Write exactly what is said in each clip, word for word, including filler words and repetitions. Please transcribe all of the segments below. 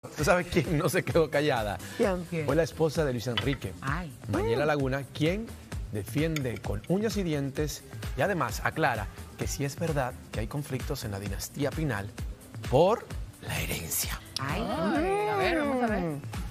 ¿Tú sabes quién no se quedó callada? ¿Quién? ¿Quién? Fue la esposa de Luis Enrique, Ay. Mayela Laguna, quien defiende con uñas y dientes y además aclara que sí es verdad que hay conflictos en la dinastía Pinal por la herencia. Ay, a ver, vamos a ver.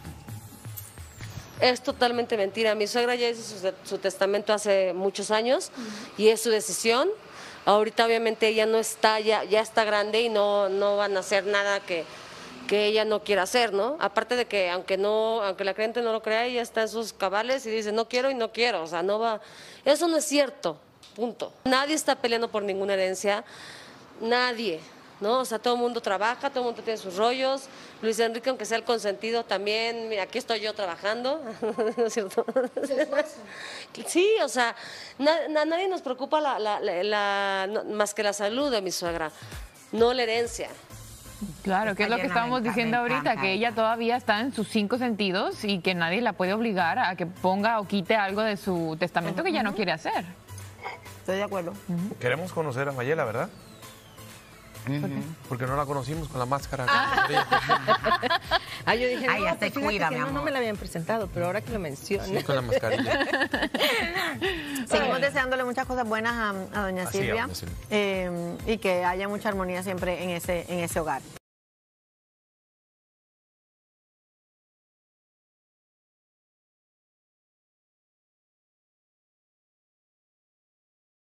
Es totalmente mentira. Mi suegra ya hizo su, su testamento hace muchos años y es su decisión. Ahorita obviamente ella no está, ya, ya está grande y no, no van a hacer nada que, que ella no quiera hacer, ¿no? Aparte de que aunque no, aunque la creyente no lo crea, ella está en sus cabales y dice no quiero y no quiero, o sea, no va. Eso no es cierto, punto. Nadie está peleando por ninguna herencia, nadie, ¿no? O sea, todo el mundo trabaja, todo el mundo tiene sus rollos. Luis Enrique, aunque sea el consentido, también, mira, aquí estoy yo trabajando, ¿no es cierto? Sí, o sea, na, na, nadie nos preocupa la, la, la, la, no, más que la salud de mi suegra, no la herencia. Claro, que es lo que estábamos diciendo ahorita, que ella todavía está en sus cinco sentidos y que nadie la puede obligar a que ponga o quite algo de su testamento que ella no quiere hacer. Estoy de acuerdo. Uh-huh. Queremos conocer a Mayela, ¿verdad? Uh-huh. Porque no la conocimos con la máscara. Ah, ah yo dije, no, Ay, ya te pues cuida, que mi no, amor. no me la habían presentado, pero ahora que lo mencionas. Sí, con la mascarilla. Seguimos deseándole muchas cosas buenas a, a doña Así Silvia es, eh, y que haya mucha armonía siempre en ese, en ese hogar.